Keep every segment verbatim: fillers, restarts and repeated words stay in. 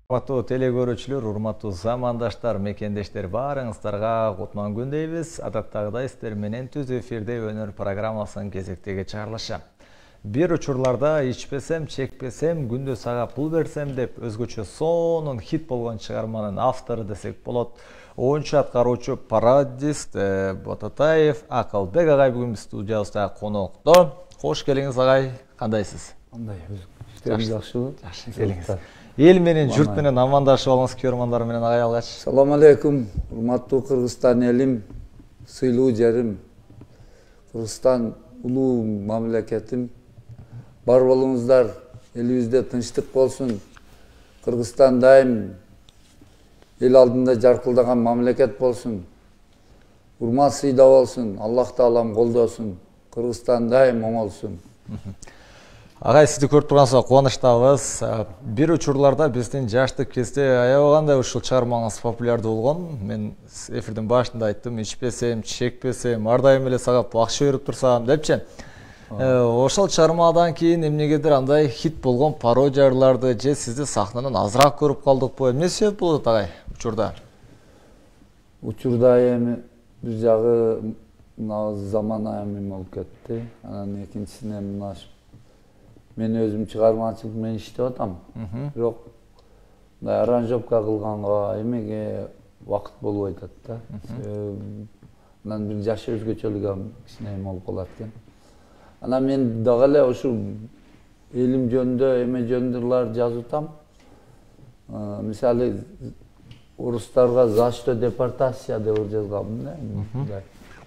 Урматтуу телекөрүүчүлөр, урматтуу замандаштар, мекендештер, баарыңыздарга кутман күн дейбиз. Адаттагыдай сиздер менен түз эфирде өнөр программасынын кезектеги чыгарылышы. Бир учурларда ичпесем, чекпесем, күндө сага пул берсем деп өзгөчө сонун хит болгон чыгарманын автору десек болот. Оюнчу аткаруучу пародист Ботатаев Акылбек агай бүгүн студиябызда конокто. Кош келиңиз агай, кандайсыз? Кандай? Иштери жакшыбы? Жакшы келиңиз. Эл менен, журт менен амандашып алыңыз, көрөрмандар менен агай алгач. Салам алейкум, урматтуу Кыргызстан элим, сыйлуу жерим. Кыргызстан улуу мамлекетим. Бар болуңуздар, элибизде тынчтык болсун. Кыргызстан дайым эл алдында жаркылдаган мамлекет болсун. Урмат сыйда болсун, Аллах таалам колдосун. Кыргызстан дайым оңолсун. Агай, сизди көрүп турганыбызга кубанычтабыз. Бир учурларда биздин жаштык кезде аябагандай ушул чыгармаңыз популярдуу болгон. Мен эфирдин башында айттым, ичпесем, чекпесем, ар дайым эле сага акча берип турсам депчи. Ошол чыгармадан кийин эмнегедир андай хит болгон пародияларды же сизди сахнанан азыраак көрүп калдыкпы? Эмне себеп болот агай учурда? Учурда эми бир жагы заман эми болуп кетти. Анан экинчисине мына мен өзүм чыгармачылык менен иштеп атам. Бирок мындай аранжировка кылганга эмеге убакыт болбой атат да. Анан бир жаш өзгөчөлүгү кичине эме болуп калат экен. Анан мен дагы эле ушул элим жөнүндө, эме жөнүндө жазып атам. Мисалы орустарга за что депортация деп жазгам да.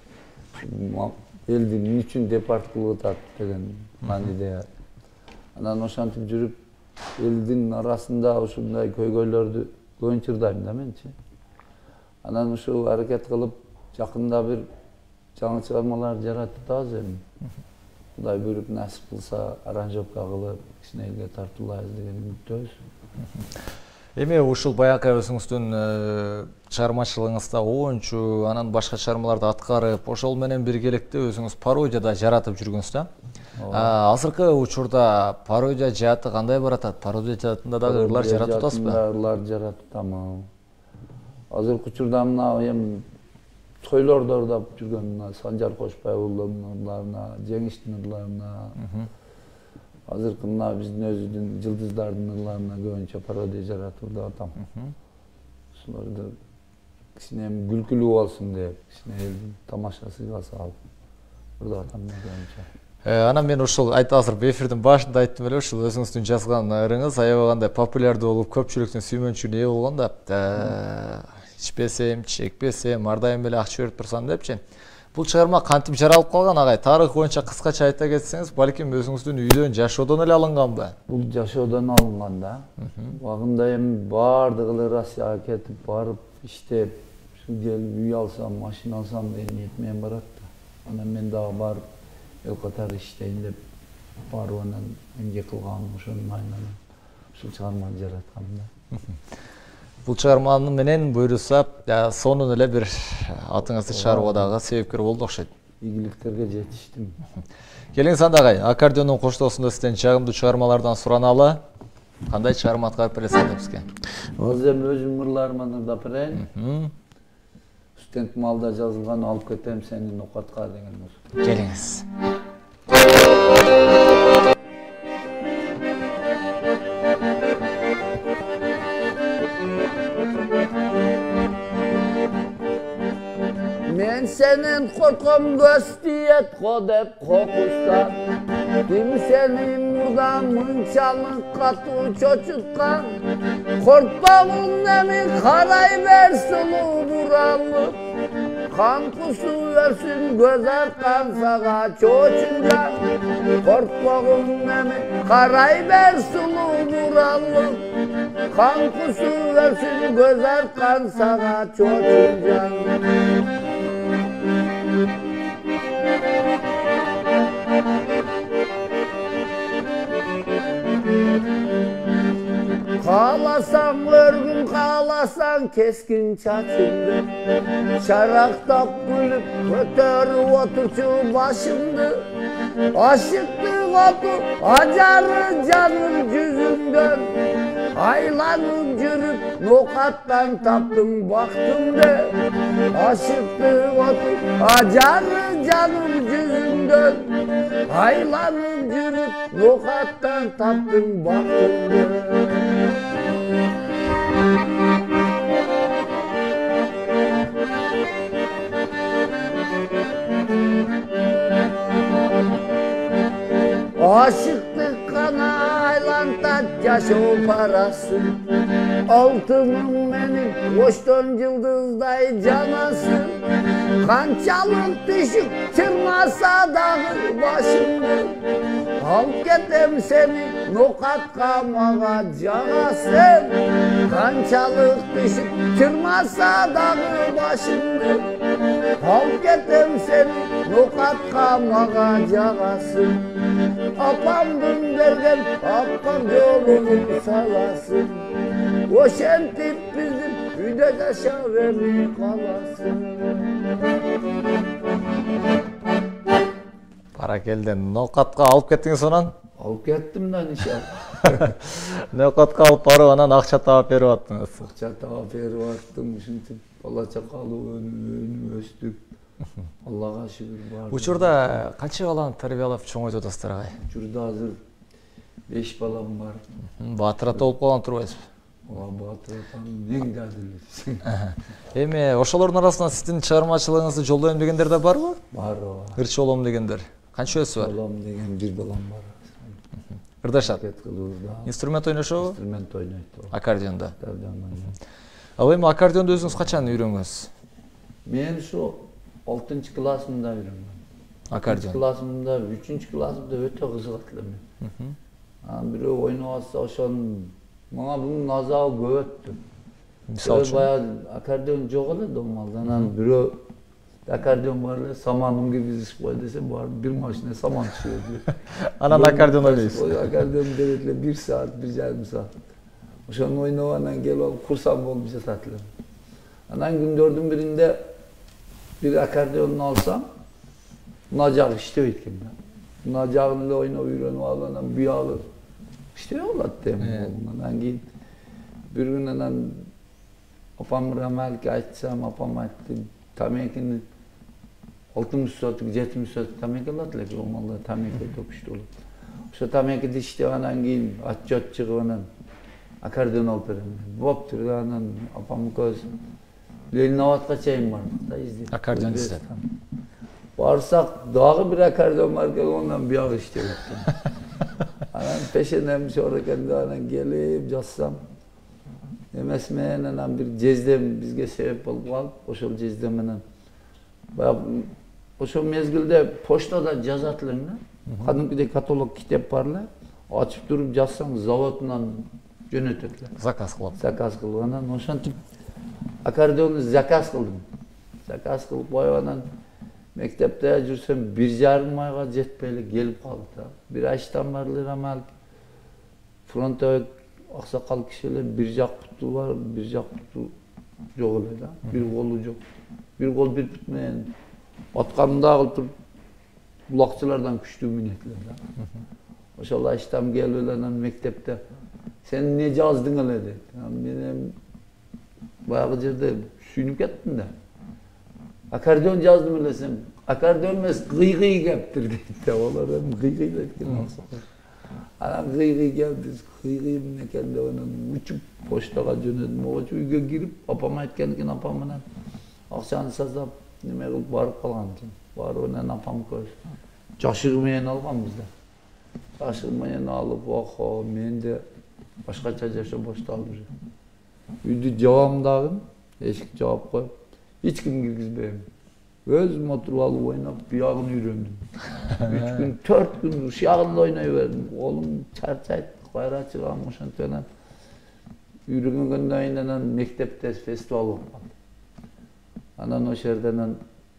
Элди эмне үчүн депорт кылып атат деген мааниде. Анан ошентип жүрүп, элдин арасында ушундай көйгөйлөрдү көңчүрдайм да менчи. Анан ушул аракет кылып, жакында бир жаңы чыгармалар жаратып атабыз эми. Кудай буйруп насип кылса, аранжировка кылып, кичине элге тартуулайбыз деген үмүттөбүз. Эми ушул баягы өзүңүздүн чыгармачылыгыңызда оюнчу, анан башка чыгармаларды аткарып, ошол менен биргеликте өзүңүз пародияда жаратып жүргүнүз да. Азыркы учурда пародия жааты кандай баратат? Пародия жаатында дагы ырлар жаратып атасызбы? Ырлар жаратып атам. Азыркы учурда мына эми тойлордо ырдап жүргөн мына Санжар Кошбай уулунун ырларына, Жеңиштин ырларына, азыркы мына биздин өзүбүздүн жылдыздардын ырларына көбүнчө пародия жаратып ырдап атам. Ушуларды кичине күлкүлүү болсун деп, кичине элдин тамашасыга салып ырдап атам көбүнчө. Анан мен ушул айт азыр эфирдин башында айттым эле, ушул өзүңүздүн жазган ырыңыз аябагандай популярдуу болуп, көпчүлүктүн сүймөнчүгүнө ээ болгон да. Ичпесем, чекпесем, ар дайым эле акча берип турсам депчи. Бул чыгарма кантип жаралып калган агай? Тарых боюнча кыскача айта кетсеңиз, балким өзүңүздүн үйдөн, жашоодон эле алынганбы? Бул жашоодон алынган да. Убагында эми бардыгы эле Россияга кетип барып, иштеп, келип үй алсам, машина алсам деген ниет менен барат да. Анан мен дагы барып эл катары иштейин деп барып анан эмгек кылганым ошонун айынан ушул чыгарманы жараткам да. Бул чыгарманы менен буйруса, сонун эле бир атыңызды чыгарууга дагы себепкер болду окшойт. Ийгиликтерге жетиштим. Келиңиз анда агай, аккордеондун коштоосунда сизден жагымдуу чыгармалардан сураналы. Кандай чыгарма аткарып бересиз анда бизге? Азыр эми өзүм ырларымды ырдап берейин. Студент малда жазылган алып кетем сени нокатка деген ыр. Келиңиз. Мен сенен корком көз тиет ко деп кокустан. Ким сени мурда мынчалык катуу чочуткан? Коркпогун эми карай бер сулуу буралып. Kan kusu versin göz arkan sağa çocuğa. Korkmağın nemi karay ver sulu buralım. Kan kusu versin göz arkan sağa çocuğa. Kalasan örgün kalasan keskin çaçındı. Şarakta gülüp kötörü oturçu başındı. Aşıktı otu acarı canım yüzünden. Aylanıp жүрüp nokattan taptım baktımda aşıktı otup acarı canım yüzünden. Aylanıp жүрüp nokattan taptım baktımda. Aşıklık kana aylanta yaşo parası. Altımın benim hoşton yıldızday canası. Kançalık düşüp çırmasa dağı başımı. Al getem seni nokatka mağa canasın. Kançalık düşüp çırmasa dağı başımı. Al getem seni nokatka mağa canasın. Apamdın dergen apam yolunu salasın. O şentip bizim üde taşa verip kalasın. Barakelden ноқатқа алып кеттиңиз сонан? Алып кеттим да иншалла. ноқатқа алып барып анан акча таап берип аттыңыз. Акча таап берип аттым, ушинтип бала чакалуу өнүп өстүк. Аллага шүгүр бар. Учурда канча баланы тарбиялап чоңойтуп атасыздар агай? Учурда азыр беш балам бар. Баатыр ата болуп калган турбайсызбы? Ооба, баатыр атам эң дадыл. Эми ошолордун арасынан сиздин чыгармачылыгыңызды жолдойм дегендер да барбы? Бар, ооба. Ырчы болом дегендер. Канчасы бар? Болом деген бир балам бар. Ырдашат. Инструмент ойношобу? Инструмент ойнойт. Аккордеонда. Аккордеон ойнойт. Ал эми аккордеонду өзүңүз качан үйрөнгөнсүз? Мен ушу алтынчы классымда үйрөнгөм. Аккордеон. Классымда, үчүнчү классымда өтө кызыгат элем. Анан бирөө ойноп атса ошонун мага бунун азабы көп өттү. Мисалы үчүн баягы аккордеон жок эле домалда. Анан бирөө аккордеон бар эле, саманын киргизип кой десе, бар бир машина саман түшөдү. Анан аккордеон ойнойсуз. Аккордеон берет эле бир саат, бир жарым саат. Ошону ойноп анан келип алып курсант болуп жатат элем. Анан күндөрдүн биринде bir akkordeonunu alsam, buna jagı iştebeyt eкен да. Buna jagını эле ойноп үйрөнүп алып анан бuyagы иштебей калат эми. Анан кийин бир күн анан апам Рамалке айтсам, апам айтты, тамекини алтымыш сотук, жетимиш сотук тамеки алат элек, омалда тамеки өтө күчтүү болот. Ошо тамекиди иштеп анан кийин отчет чыгып анан аккордеон алып берем. Боптур анан апам көз Ленинабадка чейин бардык да издеп. Аккордеон издеп. Барсак дагы бир аккордеон бар экен, ондан бuyagы иштеп экен. Анан пешенем шор экен да анан келип жазсам. Эмеси менен анан бир жездем бизге себеп болуп калып, ошол жездем менен баягы ошол мезгилде почтада жазат элең да. Кадимкидей каталог китеп бар эле. Ачып туруп жазсаң заводунан жөнөтөт эле. Заказ кылып. Заказ кылып анан ошентип аккордеонду заказ кылдым. Заказ кылып коюп анан мектепте жүрсөм бир жарым айга жетпей эле келип калды да. Бир айчтан бар эле Рамал фронтовик аксакал киши эле бир жак буту бар, бир жак буту жок эле да. Бир колу жок. Бир кол бир бут менен атканында кылып туруп булакчылардан күчтүү мүнөт эле да. Ошол айчтан келип эле анан мектепте сен эмне жаздың эле дейт. Мен баягы жерде сүйүнүп кеттим да. Аккордеон жаздым эле сен. Аккордеон эмес, кый-кый кептир дейт да. Олар эми кый-кый экен аксак. Анан кый-кый кепти, кый-кый эмне экен деп анан учуп почтага жөнөдүм. Ошо үйгө кирип, апам айткан экен, апам менен акчаны саздап, неме кылып барып калган экен. Барып анан апам көз. Жашыгы менен алганбыз да. Жашыгы менен алып, охо, менде башкача жашоо башталды. Үйдү жабам дагы, эшик жаап коюп, эч ким киргизбейм. Өзүм отуруп алып ойноп, буягын үйрөндүм. үч күн, төрт күн ушягында ойной бердим. Колум чарчайт, кайра чыгам, ошентип анан үйрөнгөндөн кийин анан мектепте фестиваль болуп калды. Анан ошол жерден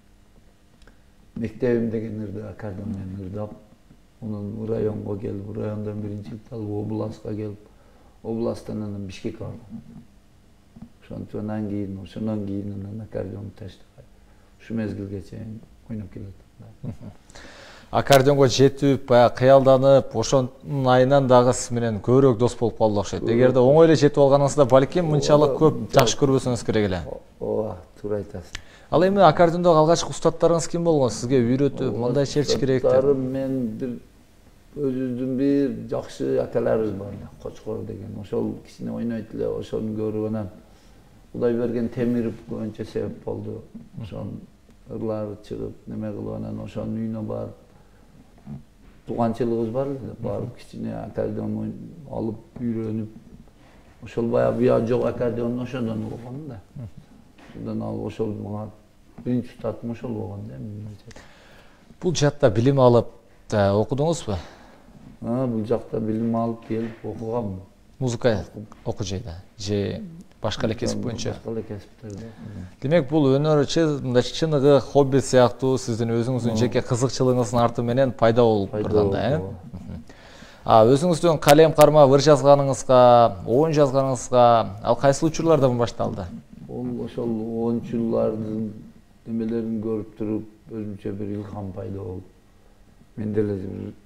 мектебим деген ырды аккордеон менен ырдап, анан районго келип, райондон биринчиликти алып, областка келип, областтан анан Бишкекке бардым. Ошентип анан кийин, ошондон кийин анан аккордеонду таштабай. Ушу мезгилге чейин ойноп келатам. Аккордеонго жетип, баягы кыялданып, ошонун айынан дагы сиз менен көбүрөөк дос болуп калды окшойт. Эгерде оңой эле жетип алганыңызда балким мынчалык көп жакшы көрбөсөңүз керек эле. Ооба, туура айтасыз. Ал эми аккордеондогу алгачкы устаттарыңыз ким болгон? Сизге үйрөтүп, мындай чертиш керек деп. Мен бир өзүбүздүн бир жакшы акаларыбыз бар, Кочкор деген. Ошол кичине ойнойт эле, ошону көрүп анан Кудай берген Темиров көбүнчө себеп болду. Ошон ырлары чыгып, неме кылып анан ошонун үйүнө барып тууганчылыгыбыз бар эле, барып кичине аккордеон алып үйрөнүп, ошол баягы буя жок аккордеонду ошондон алгам да. Ошондон алып ошол мага биринчи устатым ошол болгон да. Бул жакта билим алып окудуңузбу? А, бул жакта билим алып келип окугам. Музыка окуу жайда же башка эле кесип боюнча? Башка эле кесиптерде. Демек бул өнөр чыныгы хобби сыяктуу сиздин өзүңүздүн жеке кызыкчылыгыңыздын арты менен пайда болуп турган да, э? А өзүңүздүн калем кармап ыр жазганыңызга, оюн жазганыңызга ал кайсы учурлардан башталды? Ол ошол оюнчулардын немелерин көрүп туруп, өзүмчө бир илгам пайда болуп, мен деле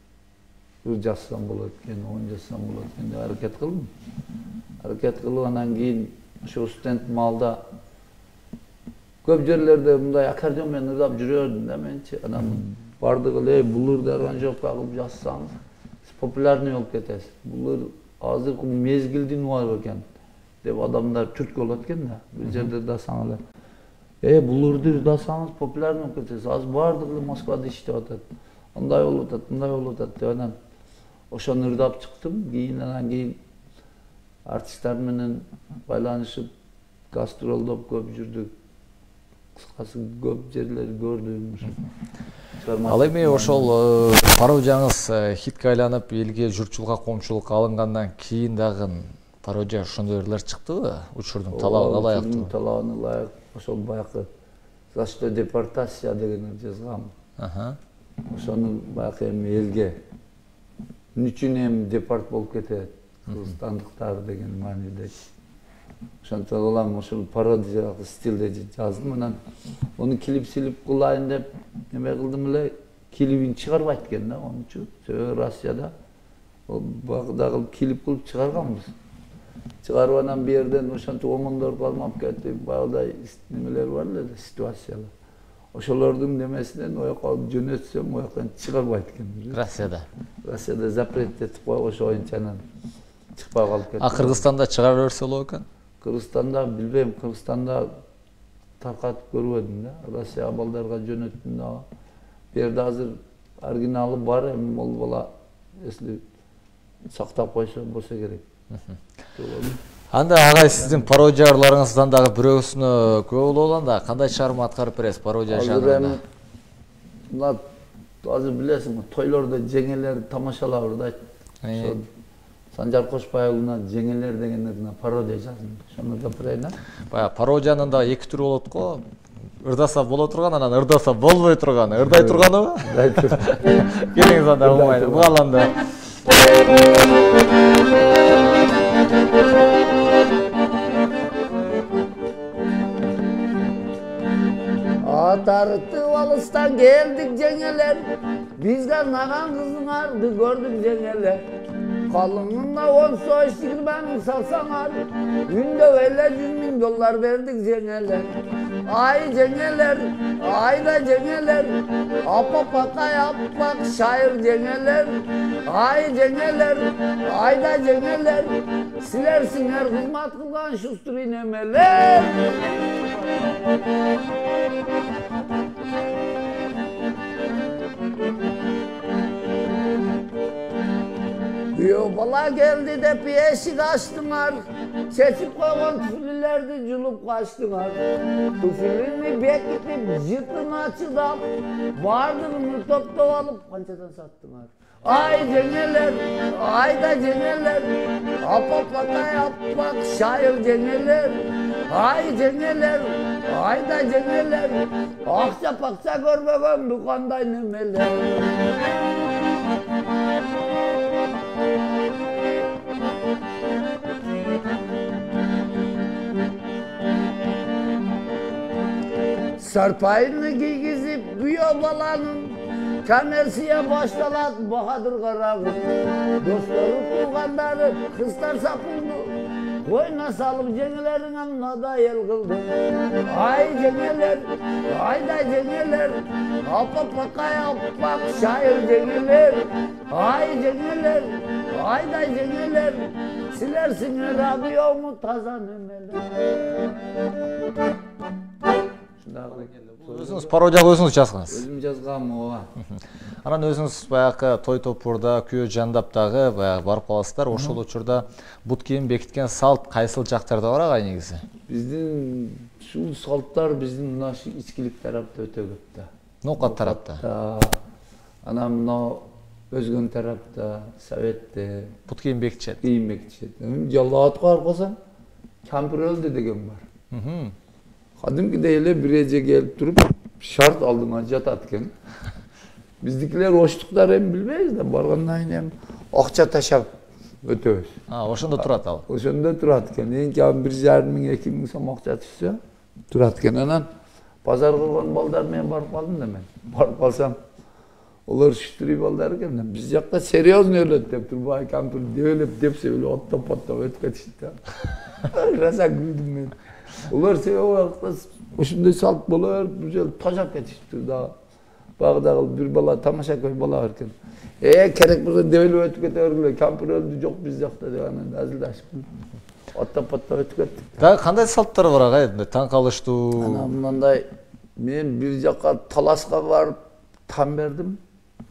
ыр жазсам болот экен, оюн жазсам болот экен деп аракет кылдым. Аракет кылып анан кийин ошо студент маалда көп жерлерде мындай аккордеон менен ырдап жүрөдүм да менчи. Анан бардыгы эле бул ырды аранжировка кылып жазсаңыз, популярный болуп кетесиз. Бул ыр азыркы мезгилдин убагы экен деп адамдар түрткү болот экен да. Бир жерде ырдасаң эле, э бул ырды ырдасаңыз популярный болуп кетесиз. Азыр бардыгы эле Москвада иштеп атат. Андай болуп атат, мындай болуп атат деп анан ошону ырдап чыктым. Кийин анан кийин артисттар менен байланышып, гастролдоп көп жүрдүк. Кыскасы көп жерлер көрдүм. Ал эми ошол пародияңыз хитке айланып, элге журтчулукка коомчулукка алынгандан кийин дагы пародия ошондой ырлар чыктыбы? Учурдун талабына ылайыктуу. Учурдун талабына ылайык. Ошол баягы «За что депортация» деген ыр жазгам. Аха. Ошону баягы эми элге эмне үчүн эми депорт болуп кетет? Кыргызстандыктар деген мааниде. Ошентип алам ошол пародия стилде жаздым. Анан ону клип-силип кылайын деп неме кылдым эле, клибин чыгарбайт экен да, ончу. Сөө Россияда ол багыдагы клип кылып чыгарганбыз. Чыгарып анан бу жерден ошентип омондоруп калмап кетти. Багыдай немелер бар эле, ситуациялар. Ошолордун немесинен ояка жөнөтсөм, ояктан чыгарбайт экен. Россияда. Россияда запрет этип койгош оюнчанан чыкпай калып кетти. А Кыргызстанда чыгара берсе болот экен? Кыргызстанда билбейм, Кыргызстанда таркатып көрбөдүм да. Россия балдарга жөнөттүм дагы. Бу жерде азыр оригиналы бар, эми бол бала если сактап койсо болсо керек. Анда агай сиздин пародияларыңыздан дагы бирөөсүнө күбө болуп алганда кандай чыгарма аткарып бересиз пародия жанрында? Мына азыр билесиңби, тойлордо жеңелер тамашалап ырдайт. Ошо Санжар Кошбай уулуна жеңелер деген ырына пародия жаздым. Ошону ырдап берейин да. Баягы пародиянын да эки түрү болот го. Ырдаса боло турган, анан ырдаса болбой турган. Ырдай турганыбы? Ырдай турган. Келиңиз анда болмайды. Бугаланда. Атартып алыстан келдик жеңелер, бизге арнаган кызыңарды көрдүк жеңелер. Калыңына он союз жыйырманы салсаңар, үндө эле жүз миң доллар бердик жеңелер. Ай жеңелер, айда жеңелер, апапакай аппак шайыр жеңелер. Ай жеңелер, айда жеңелер, силерсиңер кызмат кылган шустрый немелер. Yo bala geldi de eşik açtılar, çekip koygan tüfüllerdi culup kaçtılar. Tüfülünü bekletip jırtına çıdap, vardığını topta alıp pançadan sattılar. Ay cengeler, ayda cengeler, apapakay appak şair cengeler. Ay cengeler, ayda cengeler, akça pakça görmegen bu kanday nemeler. Sarpayını giygizip büyüyor balanın, Kommersiya baştalat Bahadır Karakurt. Dostları tuğanları kızlar sapıldı. Koyna salıp cengilerin anına da el kıldı. Ay cengiler, ay da cengiler. Alpa pakaya bak şair cengiler. Ay cengiler, ay da cengiler. Silersin radyomu taza nemeler. Өзүңүз пародия өзүңүз жазгансыз. Өзүм жазгам ооба. Анан өзүңүз баягы той топурда, күйөө жандап-дагы баягы барып каласыздар. Ошол учурда бут кийим бекиткен салт кайсыл жактарда бар агай негизи? Биздин ушул салттар биздин мына ичкилик тарапта өтө көп да. Ноокат тарапта. Анан мына өзгөн тарапта, Советте бут кийим бекитишет. Кийим бекитишет. Жалаатка барып калсаң, кампир өлдү деген бар. Кадимкидей эле бир эже келип туруп, шарт алдыңа жатат экен. Биздикилер оштуктар эми билбейбиз да, баргандан кийин эми акча ташап өтөбүз. А, ошондо турат ал. Ошондо турат экен. Эң кем бир жарым миң, эки миң сом акча түшсө, турат экен. Анан базар кылган балдар менен барып калдым да мен. Барып калсам, олар шүтүрүй балдар экен. Биз жакта серьезный өлөт деп турбай кампир дөөлөп депсе эле оттоп-оттоп өтүп кетишти да. Раса күлдүм мен. Олар себеби ушундай салт болор, бир жол тажап кетишти да. Багдагы бир бала тамаша көй бала бар экен. Э, керек болсо дөөлөп өтүп кете бергиле, кампир өлдү жок биз жакта деп анан азылдашып. Оттоп-оттоп өтүп кеттик. Дагы кандай салттар бар агай? Таң калыштуу. Анан мындай мен бир жакка таласка барып там бердим.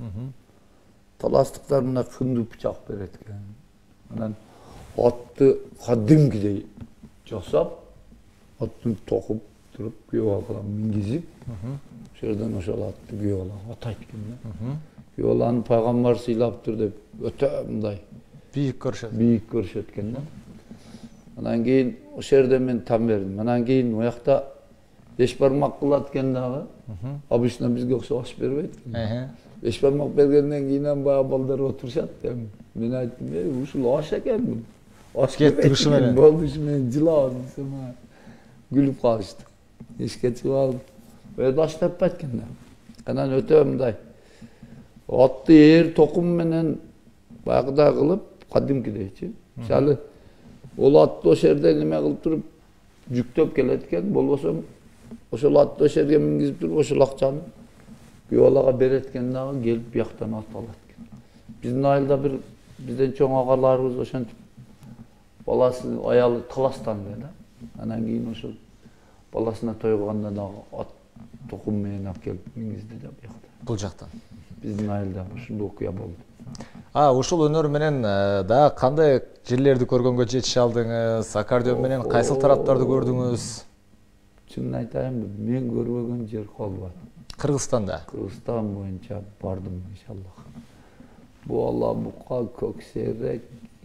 Таластыктар мына күндү бычак берет экен. Анан атты кадимкидей жасап, аттын токуп туруп, күйөө балага мингизип, ошол жерден ошол атты күйөө балага атайт экен да. Күйөө баланы пайгамбар сыйлап тур деп өтө мындай бийик көрүшөт. Бийик көрүшөт экен да. Анан кийин ошол жерде мен там бердим. Анан кийин оякта беш бармак кылат экен дагы. Обычно бизге окшош бербейт экен. Беш бармак бергенден кийин баягы балдар отурушат. Мен айттым, "Эй, ушул аш экен." Аш кетти ушу менен. Болду ушу менен жылабадым, сема. Gülüp kalıştı. Eşke çıkalım. Öyle baş tepet eкен да. Анан өтө мындай. Атты эр токум менен баягыда кылып, кадимкидейчи. Мисалы, ол атты ошол жерде неме кылып туруп, жүктөп келет экен, болбосо ошол атты ошол жерге мингизип туруп, ошол акчаны күйөө балага берет экен дагы, келип бияктан ат алат экен. Биздин айылда бир бизден чоң агаларыбыз ошентип баласы аялы таластан да. Анан кийин ошол баласына той кылганда дагы ат токум менен алып келип мингизди да бияқта. Бул жактан. Биздин айылда ушул окуя болду. А, ушул өнөр менен да кандай жерлерди көргөнгө жетише алдыңыз? Аккордеон менен кайсыл тараптарды көрдүңүз? Чынын айтайынбы, мен көрбөгөн жер калбады. Кыргызстанда. Кыргызстан боюнча бардым иншаллах. Бу Алабука, Көксерек,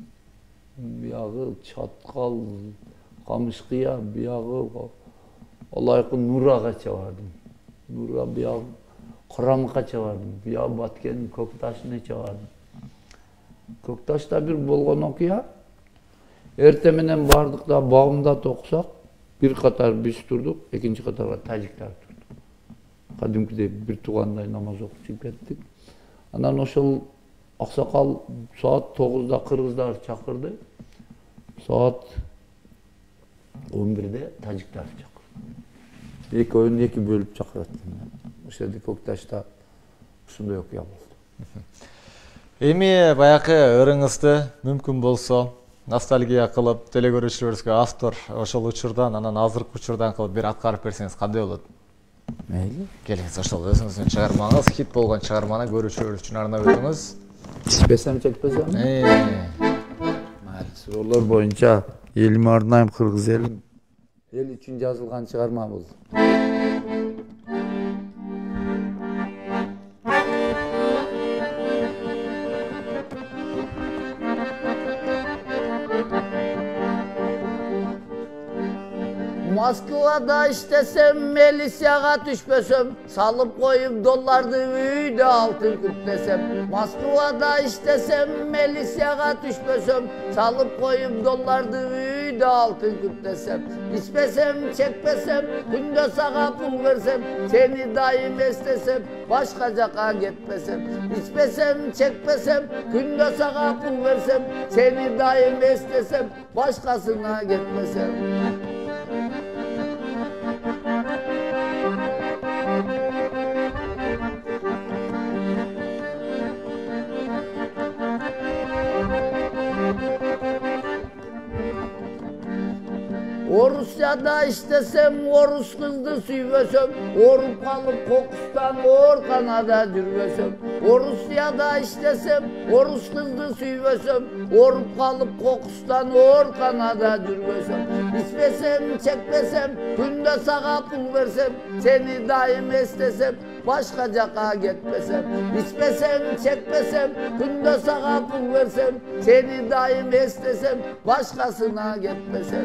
биягы Чаткал, Камышкыя, биягы Алайкы Нурагача бардым. Нура биягы Курамыкача бардым. Биягы Баткен Көкташыныча бардым. Көкташта бир болгон окуя. Эрте менен бардык да багымда токсак, бир катар биз турдук, экинчи катарга тажиктар турду. Кадимкидей бир туугандай намаз окуп чыгып кеттик. Анан ошол аксакал саат тогузда кыргыздар чакырды. Саат он бирде тажиктар чакырды. Экөөнү эки бөлүп чакырат. Ошол жерде Көкташта ушундай окуя болду. Эми баягы ырыңызды мүмкүн болсо ностальгия кылып телекөрүүчүлөрүбүзгө автор ошол учурдан анан азыркы учурдан кылып бир аткарып берсеңиз кандай болот? Мейли. Келиңиз ошол өзүңүздүн чыгармаңыз, хит болгон чыгарманы көрүүчүлөр үчүн арнап өтүңүз. Чекпесем, чекпесем. Майли, суроолор боюнча элиме арнайм, кыргыз элим. Эл үчүн жазылган чыгарма бул. Moskvada iştesem, Melisyaga düşmesem, salıp koyup dollardı üyde altın kütlesem. Moskvada iştesem, Melisyaga düşmesem, salıp koyup dollardı üyde uyda altın kütlesem, içmesem, çekmesem, günde sağa pul versem, seni daim istesem, başka caka gitmesem, içmesem, çekmesem, günde sağa pul versem, seni daim istesem, başkasına gitmesem. O Rusya'da istesem, o Rus kızdı süyvesem, orup kalıp kokustan Orkanada dürvesem. O Rusya'da istesem, o Rus kızdı süyvesem, orup kalıp kokustan Orkanada dürvesem. İçmesem, çekmesem, günde sağa pul versem, seni daim istesem, başka caka gitmesem. İçmesem, çekmesem, günde sağa pul versem, seni daim istesem, başkasına gitmesem.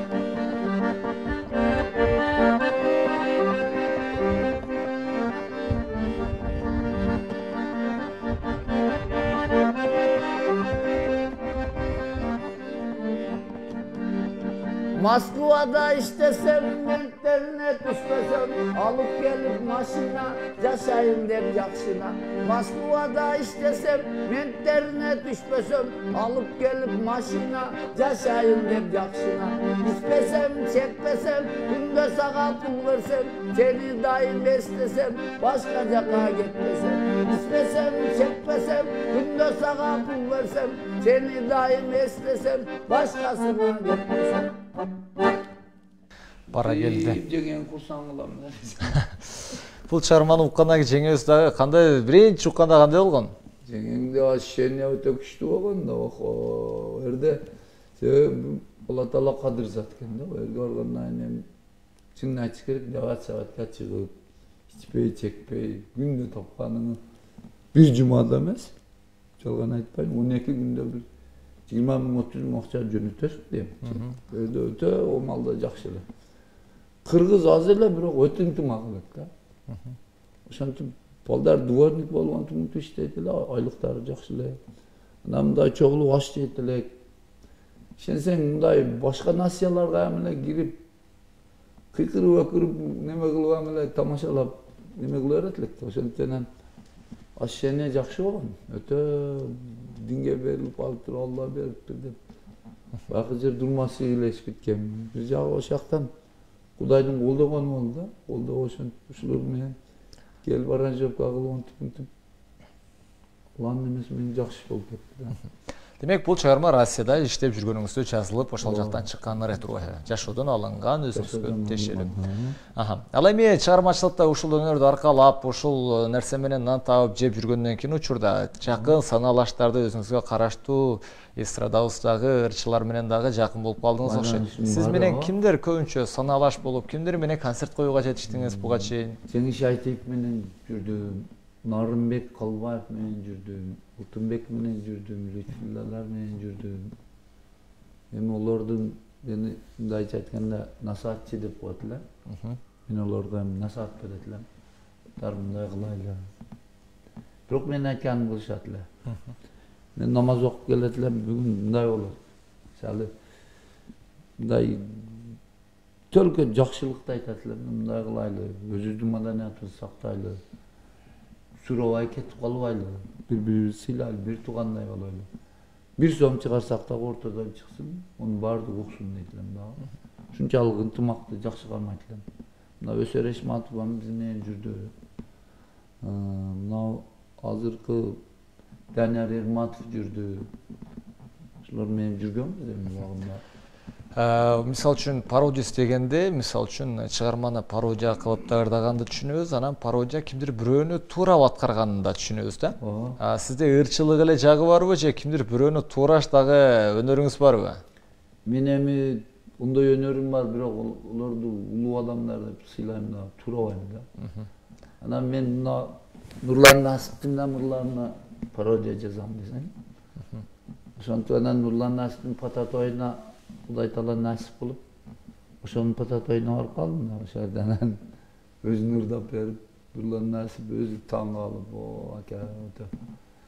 Moskova'da istesem, milklerine düşmesem, alıp gelip maşına, yaşayın dep yakşına. Moskova'da istesem, milklerine düşmesem, alıp gelip maşına, yaşayın dep yakşına. İstesem, çekmesem, günde sağa pul versem, seni daim istesem, başka caka gitmesem. İstesem, çekmesem, günde sağa pul versem, seni daim istesem, başkasına gitmesem. Para geldi. Жеген курсан кылам. Бул чыгарманы уккандан кийин жеңеңиз дагы кандай, биринчи укканда кандай болгон? Жеңеңде ощущение өтө күчтүү болгон да, охо. Эрде Алла Таала кадыр зат экен да. Эрге баргандан кийин чын айтыш керек, жабат сабатка чыгып, ичпей, чекпей, күндө тапканыңы бир жумада эмес. Жалган айтпайм, он эки күндө бир жыйырма миң отуз миң акча жөнөтөсүң дейм. Өйдө өтө омалда жакшы эле. Кыргыз аз эле, бирок өтө ынтымак элек да. Ошентип балдар дворник болгон иштейт эле, айлыктары жакшы эле. Анан мындай чогулуп аш жейт элек. Ишенсең мындай башка нацияларга эмеле кирип, кыйкырып өкүрүп, неме кылып эмеле тамашалап, неме кыла берет элек. Ошентен ощущение жакшы болгон. Өтө dinge verilip alıp durup Allah beriptir dep. Bakı jer durması iyileşip bitken. Bir jagı o şaktan Kudayдын колдогону болду да. Колдоо ошентип ушулар менен келип аранжировка кылып онтип-монтип. Улан эмес менен жакшы болуп кетти да. Демек бул чыгарма Россияда иштеп жүргөнүңүздө жазылып, ошол жактан чыккан ретро жашоодон алынган, өзүңүзгө тиешелүү. Аха. Ал эми чыгармачылыкта ушул өнөрдү аркалап, ушул нерсе менен нан таап жеп жүргөндөн кийин учурда жакын санаалаштарды өзүңүзгө караштуу эстрадабыздагы ырчылар менен дагы жакын болуп калдыңыз окшойт. Сиз менен кимдер көбүнчө санаалаш болуп, кимдер менен концерт коюуга жетиштиңиз буга чейин? Жеңиш Айтиев менен жүрдүм, Нарымбек Калбаев менен жүрдүм, Алтынбек менен жүрдүм, Лүтфуллалар менен жүрдүм. Эми олордун мени мындайча айтканда насаатчы деп коет эле. Мен олорго насаат берет элем. Дар мындай кылайлы. Бирок мен айтканымды кылышат эле. Мен намаз окуп келет элем, бүгүн мындай болот. Мисалы мындай төлкө жакшылыкты айтат элем, мындай кылайлы, өзүбүздүн маданиятыбызды сактайлы. Сурабай кетип калбайлы, бири-бирибизди сыйлайлы, бир туугандай болойлу. Бир сом чыгарсак дагы ортодон чыксын, мунун баардыгы уксун дейт элем дагы. Ушунчалык ынтымакты жакшы кармайт элем. Мына Өсөр Эшматова биз менен жүрдү. Мына азыркы Данияр Эрматов жүрдү. Ушулар менен жүргөнбүз эми убагында. Мисал үчүн пародия дегенде, мисал үчүн чыгарманы пародия кылып даярдаганды түшүнөбүз, анан пародия кимдир бирөөнү туурап аткарганын да түшүнөбүз да. Сизде ырчылык эле жагы барбы же кимдир бирөөнү туураш дагы өнөрүңүз барбы? Мен эми ондой өнөрүм бар, бирок олорду улуу адамдар деп сыйлайм да, туурабайм да. Анан мен мына Нурлан Насиптин мырларына пародия жазам десең. Ошентип анан Нурлан Насиптин Пататойуна Кудай Таала насип кылып, ошонун Пататойуна барып калдым да, ошол жерде анан өзүн ырдап берип, Нурлан Насип өзү таң калып, о, ака өтө.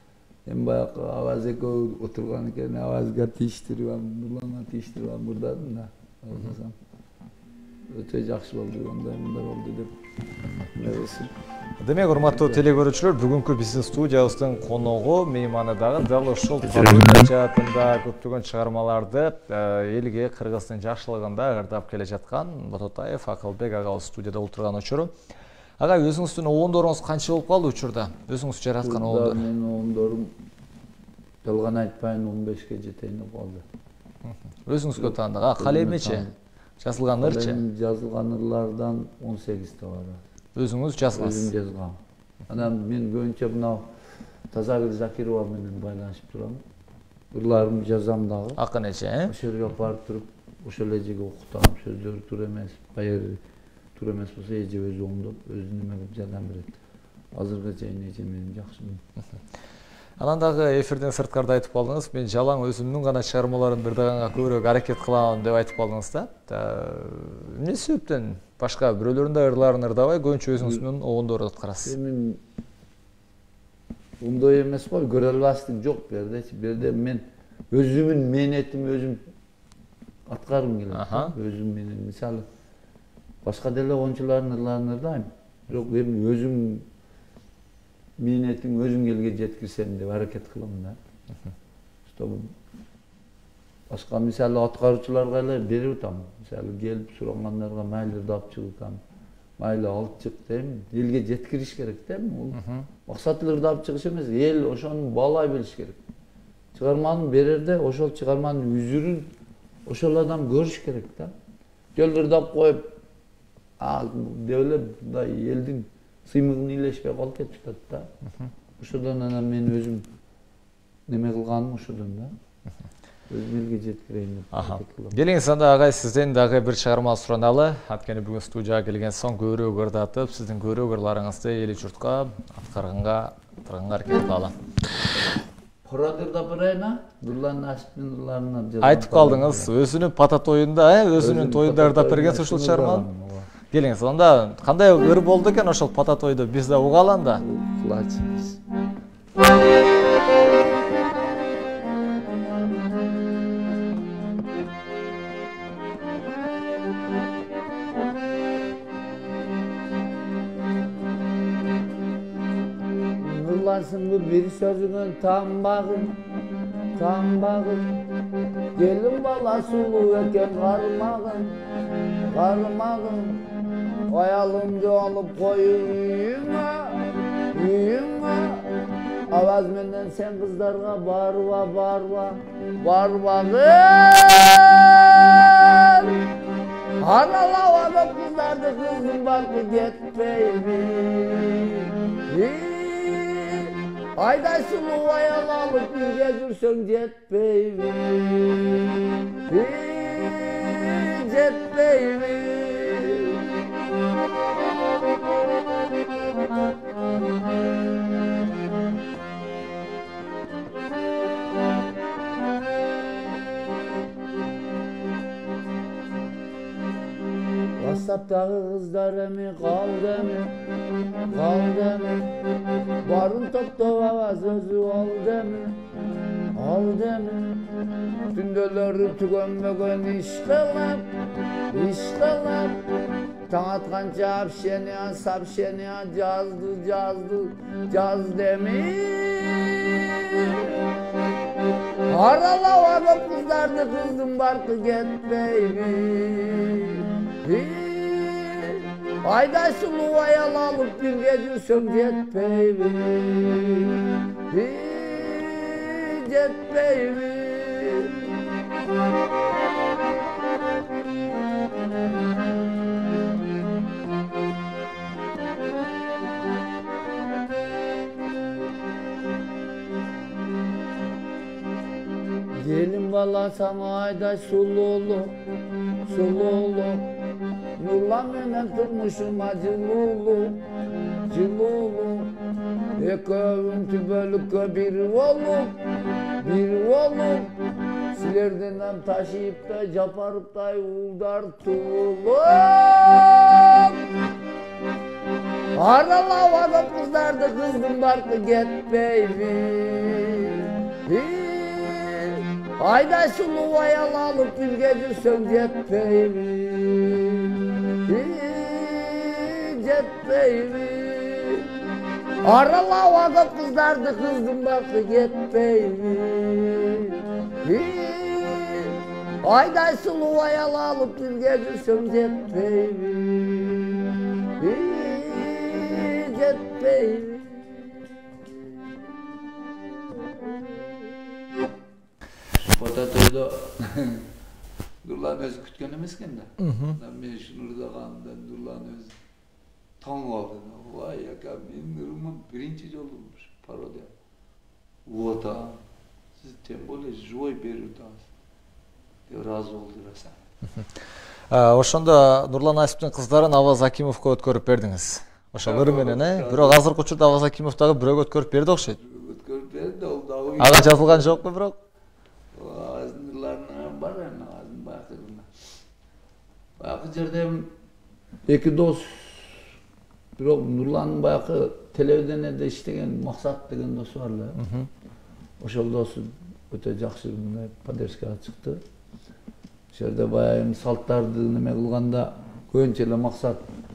Hem bayağı avaz ekö oturgan eкен, avazga тийиштирип алып, Нурланга тийиштирип алып бурдадым да. Алсам. Өтө жакшы болду, ондай мындай болду деп. Демек, урматтуу телекөрүүчүлөр, бүгүнкү биздин студиябыздын коногу, мейманы дагы дал ошол Батуй жаатында көптөгөн чыгармаларды элге, Кыргыздын жакшылыгында ырдап келе жаткан Бототаев Акылбек агабыз студияда отурган учуру. Ага, өзүңүздүн оондоруңуз канча болуп калды учурда? Өзүңүз жараткан оондор? Менин оондорум жалган айтпайын он бешке жетейин деп калды. Өзүңүзгө таандык. А калемичи? Жазылган ырчы? Жазылган ырлардан он сегизте бар. Өзүңүз жазгансыз? Өзүм жазгам. Анан мен көбүнчө мына Тазагүл Закирова менен байланышып турам. Ырларымды жазам дагы. Акын эже, э? Ошол жерге барып туруп, ошол эжеге окутам, сөздөрү туура эмес, баягы туура эмес болсо эже өзү оңдоп, өзү неме кылып жардам берет. Азыркы чейин эже менен жакшы. Анан дагы эфирден сырткарда айтып калдыңыз, мен жалаң өзүмдүн гана чыгармаларын бирдаганга көбүрөөк аракет кылам деп айтып калдыңыз да. Эмне себептен башка бирөөлөрдүн да ырларын ырдабай, көбүнчө өзүңүздүн оондорду аткарасыз? Эми ондой эмес го, көрө албастык жок бу жердечи. Бу жерде мен өзүмдүн мээнетимди өзүм аткаргым келет. Өзүм менен мисалы башка деле оончулардын ырларын ырдайм. Бирок эми өзүм мээнетимди өзүм элге жеткирсем деп аракет кылам да. Чтобы башка мисалы аткаруучуларга эле берип атам. Мисалы келип сурагандарга майлы ырдап чыгытам. Майлы алып чык дейм. Элге жеткириш керек да. Бул максаты ырдап чыгыш эмес, эл ошону баалай билиш керек. Чыгарманы берерде ошол чыгарманын үзүрүн ошол адам көрүш керек да. Жол ырдап коюп, а деп эле мындай элдин сыймыгын илешпей калып кетип атат да. Ошодон анан мен өзүм неме кылганым ошодон да. Өзүм элге жеткирейин деп. Келиңиз анда агай, сизден дагы бир чыгарма сураналы. Анткени бүгүн студияга келген соң көбүрөөк ырдатып, сиздин көбүрөөк ырларыңызды эл журтка аткарганга турганга аракет кылалы. Хорадырда барайна, Нурлан Насиптин ырларынан айтып калдыңыз, өзүнүн пата тоюнда, өзүнүн тоюнда ырдап бергенсиз ушул чыгарманы. Келиңиз, анда кандай ыр болду экен ошол пата тойду биз да угалы анда. Кылачыбыз. Nurlansın bu bir sözünün tambağın, tambağın. Gelin bala sulu eken karmağın, karmağın. Ayalımdı alıp koyun uyuma, uyuma. Avaz menden sen kızlarga barva, barva, barva kız. Aralavada kızlardı kızım bakı gitmeydi. Ayday sulu ayal alıp birge dursun jetbeybi, jetbeybi. WhatsApp'tagı kızlar emi kaldı emi, kaldı emi. Barın topta avaz özü aldı emi, aldı emi. Tündeleri tükenmegen iş kılıp, iş kılıp. Taң atkanca apşeniya, sapşeniya cazdı, cazdı, caz demir. Aralavada kızlardı kızdım barkı gitmeybi. Ayday sulu ayal alıp birge jursam jetbeybi, jetbeybi. Gelin bala sana ayday sululu, sululu. Nurlan menen turmuşum acılulu, cılulu. Ekövün tübölükö bir olup, bir olup. Silerden taşıyıp da japarıp da uldar tuğulup. Aralavada kızlardı kızdım barkı gitmeybi. Ayday sulu ayal alıp birge жүрсөң жетпейби, жетпейbi. Aralab agıp kızlardı kızdın bakı yetpeybi. Ayday sulu ayal alıp birge жүрсөң жетпейbi, жетпейbi. Potato'da Nurlan özü kütken emesken de. Ben şunu da kanımdan Nurlan özü tan oldu. Vay yaka benim Nurum'un birinci olmuş parodiya. Ota siz tembole joy berutaz. Diye razı oldu rasa. Ошондо Нурлан Асиптин кыздарын Аваз Акимовго өткөрүп бердиңиз. Ошол ыры менен, э? Бирок азыркы учурда Аваз Акимов дагы бирөөгө өткөрүп берди окшойт. Өткөрүп берди, ол дагы. Ага жазылган жокпу бирок? Ağzınlarına var ya, ağzın bakırına. Bakı жерде эки дос, бирок Нурланын баягы телевидениеде иштеген Максат деген досу бар эле. Ошол досу өтө жакшы мындай поддержкага чыкты. Ошол жерде баягы салттарды неме кылганда көбүнчө эле Максат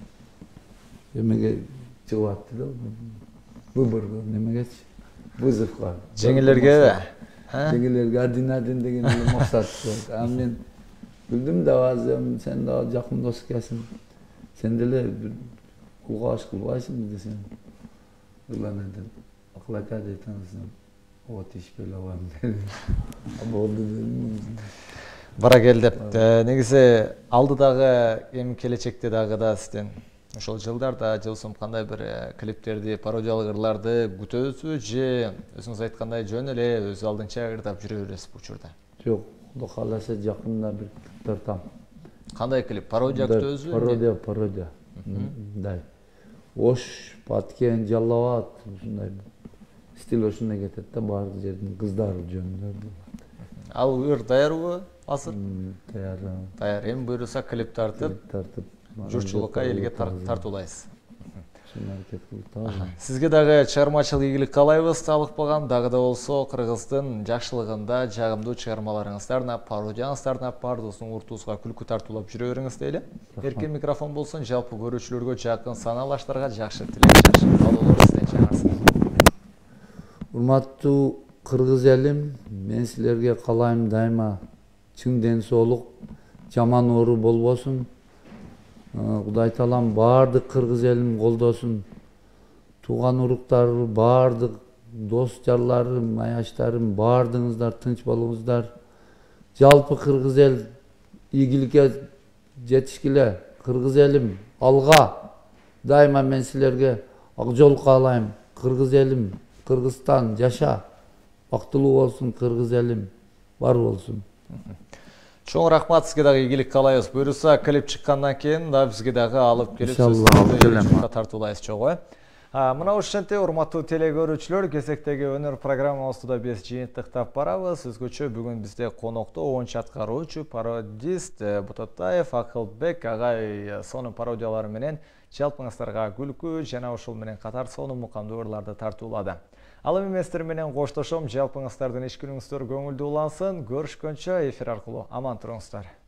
эмеге чыгып атты да. Выборго немегечи? Вызовго. Жеңилерге Жеңилерге адин-адин деген максат бар. А мен билдим да азым сен да жакын дос экенсиң. Сен деле кулга аш кылбайсың десем. Уланадым. Аклака дейтансың. Вот иш беле бар. Болду дедим. Бара кел деп. Негизи алдыдагы эми келечекте дагы да сизден ошол жылдарда жылсым кандай бир клиптерди, пародиялык ырларды күтөбүзбү же өзүңүз айткандай жөн эле өз алдынча ырдап жүрө бересизби учурда? Жок, Кудо кааласа жакында бир тартам. Кандай клип? Пародия күтөбүзбү? Пародия, пародия. Мындай. Ош, Баткен, Жалал Абад ушундай стиль ошондой кетет да, баардык жердин кыздары жөнүндө. Ал ыр даярбы азыр? Даяр. Даяр. Эми буюрса клип тартып, тартып журтчулукка элге тартуулайсыз. Ошону Сизге дагы чыгармачылык ийгилик каалайбыз. Талыкпаган дагы да болсо Кыргыздын жакшылыгында жагымдуу чыгармаларыңыздарына, пародияңыздарына бардыгыбыздын уртубузга күлкү тартуулап жүрө бериңиз дейли. Эркен микрофон болсун, жалпы көрүүчүлөргө жакын санаалаштарга жакшы тилек, жакшы каалоолор сизден чыгарсын. Урматтуу кыргыз элим, мен силерге каалайм дайыма чың ден соолук, жаман оору болбосун. Кудай таалам баардык кыргыз элин колдосун. Тууган уруктары, баардык дос жарларым, аяштарым, баардыгыңыздар тынч болуңуздар. Жалпы кыргыз эл ийгиликке жетишкиле. Кыргыз элим алга. Дайыма мен силерге ак жол каалайм. Кыргыз элим, Кыргызстан жаша. Бактылуу болсун кыргыз элим, бар болсун. Чоң рахмат, сизге дагы ийгилик каалайбыз. Буюрса клип чыккандан кийин да бизге дагы алып келип сөзүндө тартуулайбыз чогуу. Мына ушинтип урматтуу телекөрүүчүлөр, кезектеги өнөр программабызда биз жыйынтыктап барабыз. Өзгөчө бүгүн бизде конокто он чаткаруучу, пародист Бутатаев Акылбек агай сонун пародиялары менен жалпыңыздарга күлкү жана ошол менен катар сонун мукамдуу ырларды тартуулады. Ал эми мен сиздер менен коштошом, жалпыңыздардын иш күнүңүздөр көңүлдүү улансын. Көрүшкөнчө эфир аркылуу аман туруңуздар.